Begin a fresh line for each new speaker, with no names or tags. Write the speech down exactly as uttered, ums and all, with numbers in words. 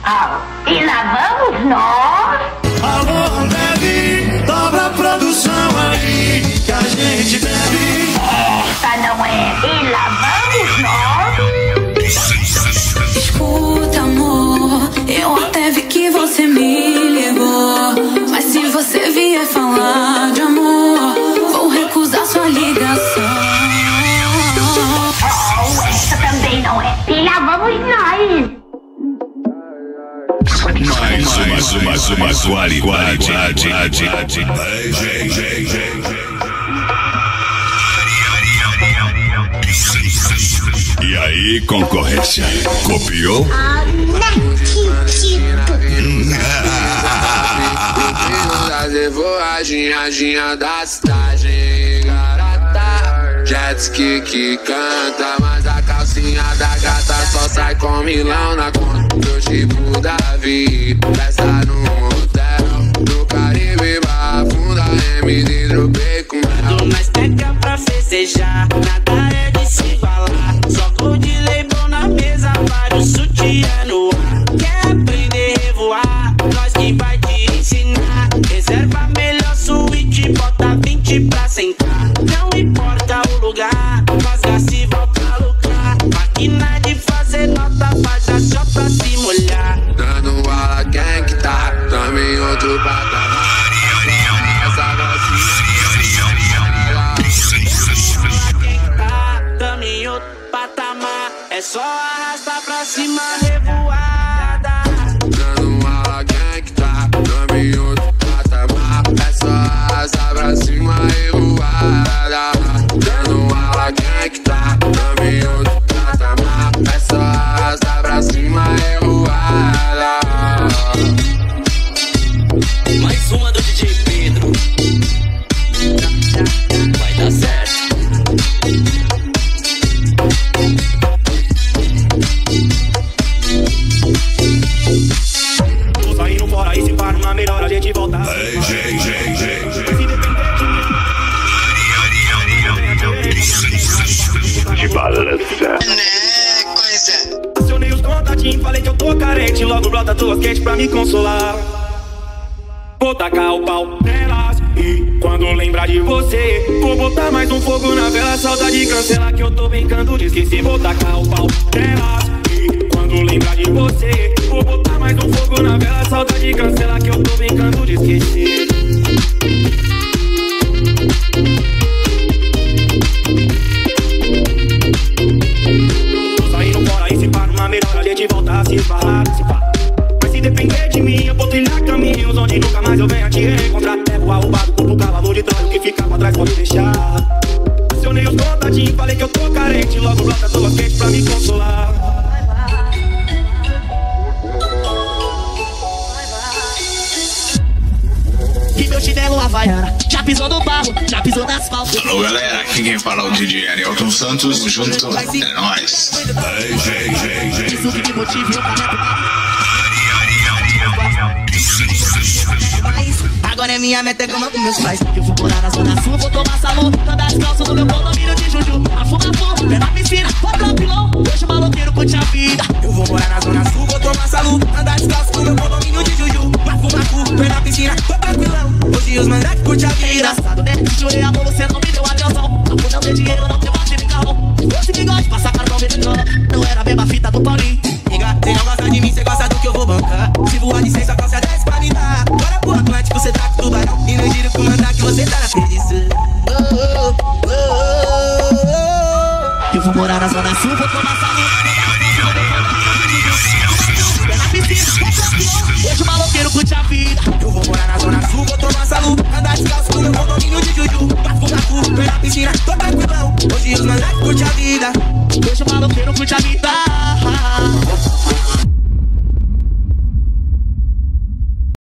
Ah, e lá vamos nós.
Alô, Ambev, dobra a produção aí, que a gente bebe.
Essa não é. E lá vamos nós.
Escuta, amor, eu até vi que você me ligou, mas se você vier falar de amor, vou recusar sua ligação.
Oh, essa também não é. E lá vamos nós.
Mais uma, mais uma, mais uma qualidade. E aí, concorrência? Copiou?
Ah, não acredito.
Aginha da cidade, garota. Jet ski que canta, mas a calcinha da gata só sai com milão na conta do tipo Davi. Festa no motel, no Caribe, barra funda, M D, dropei com mel.
Mas pega pra festejar, nada é de se falar. Só gold label na mesa, vários sutiã no ar. Quer aprender a revoar? Nós que vai te ensinar. Reserva melhor suíte, bota vinte pra sentar. Não importa o lugar, nós gasta e volta a lucrar. Máquina de fazer nota, faz a chota se molhar.
Dando bala, quem que tá? Também outro patamar. Essa
Tamo em outro patamar, é só arrastar pra cima, revoada.
Dando aula, quem que tá? Tamo em outro patamar, é só arrastar pra cima, revoada. Dando aula, quem que tá? Tamo em outro patamar, é só arrastar pra cima, revoada.
Mais uma do D J Pedro. Vai dar certo.
Tô saindo fora e se para uma melhor a gente volta.
De balança.
Acionei os contatinhos, falei que eu tô carente. Logo brota duas quentes pra me consolar. Vou tacar o pau nelas e quando lembrar de você, vou botar mais um fogo na vela. Saudade cancela que eu tô brincando de esquecer. Vou tacar o pau nelas e quando lembrar de você, vou botar mais um fogo na vela. Saudade cancela que eu tô brincando de esquecer. Tô saindo fora e se para uma melhor a gente volta a se esbarrar, se pá. Mas se depender de mim, eu vou trilhar caminhos onde nunca mais eu venha te encontrar. Pego arrombado, corpo cavalo de Troia, o que fica pra trás pode deixar. Acionei os contatinhos, falei que eu tô carente. Logo brota duas quentes pra me consolar.
E meu chinelo havaiana já pisou no barro, já pisou no asfalto.
Alô, galera, aqui quem fala é o D J Arielton Santos. Tamo junto, é nóis.
Isso que me motiva, eu carrego. Agora é minha meta, é como com meus pais. Eu vou morar na zona sul, vou tomar salão, andar descalço no meu condomínio de Juju. Afuma fogo, pé na piscina, vou pro pilão, deixa o maloqueiro curtir a vida. Eu vou morar na zona sul, vou tomar salão, andar descalço no meu condomínio de Juju. Afuma fogo, pé na piscina, vou pro pilão, hoje os moleques curtem a vida. É engraçado, né? Jurei amor, você não me deu atenção. Amor não tem dinheiro, não tem bate de carro. Esse bigode passa cartão vendedor. Não era a mesma fita do Paulinho. Liga, cê não gosta de mim, cê gosta do que eu vou bancar. Se voar de seis, só calça dez pra me dar. Bora pro Atlântico, cê tá com tubarão. E no giro com mandar que você tá na perdição. Oh, oh, oh, oh, oh. Eu vou morar na zona sul, vou tomar salão. Pé na piscina, vou pro pilão, deixa o maloqueiro curtir a vida. Eu vou morar na zona sul, vou tomar salão, andar descalço no meu condomínio de Juju. Bafo na cu, pé na piscina, tô tranquilão. Hoje os moleques curtem a vida. Deixa o maloqueiro curtir a vida.